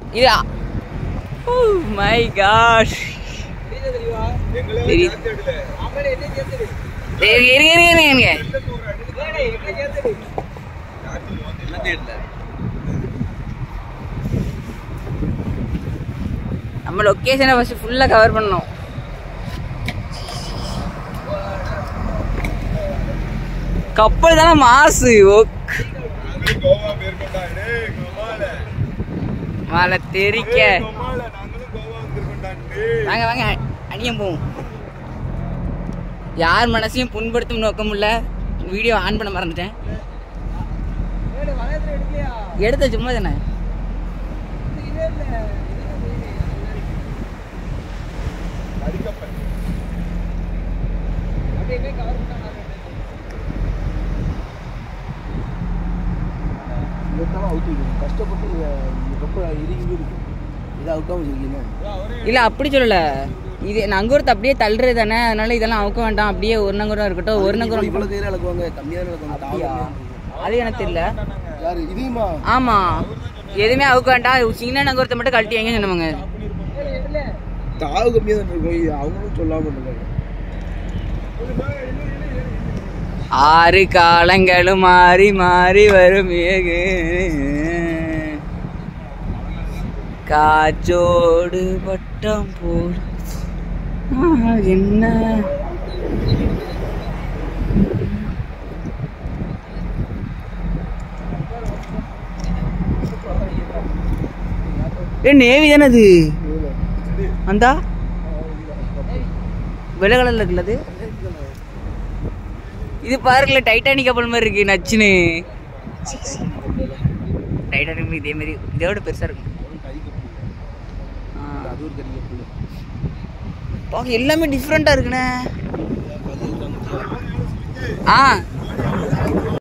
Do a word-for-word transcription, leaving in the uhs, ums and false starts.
இதா oh my cash நம்ம லொக்கேஷனை ஃபர்ஸ்ட் ஃபுல்லா கவர் பண்ணோம். கப்பல் தானே மாசு. மாலை தெரிக்க வாங்க வாங்க அணியம் போவோம். யார் மனசையும் புண்படுத்தும் நோக்கம் இல்ல. வீடியோ ஆன் பண்ண மறந்துட்டேன். எடுத்த சும்மா தானே. இல்ல அப்படி சொல்லல. இது நங்கூரத்தை அப்படியே தள்ளுறது தானே. அதனால இதெல்லாம் அவுக்க வேண்டாம். அப்படியே ஒரு நங்கூரம் இருக்கட்டும். ஒரு நங்கூரம் அது எனக்கு தெரியல. ஆமா எதுவுமே அவுக்க வேண்டாம். சின்ன நங்கூரத்தை மட்டும் கழட்டி எங்க சொன்னவங்க. ஆறு காலங்களும் மாறி மாறி வரும் காற்றோடு பட்டம் போடு என்ன நேவி தானே அது. அந்த வெள்ளை கலர்ல இருக்குல்லது. இது பாருங்களேன் டைட்டானிக் கப்பல் மாதிரி இருக்கு. நச்சுன்னு டைட்டானிக் இதே மாதிரி இதோட பெருசா இருக்கும். எல்லாமே டிஃப்ரெண்டா இருக்குண்ணே. ஆ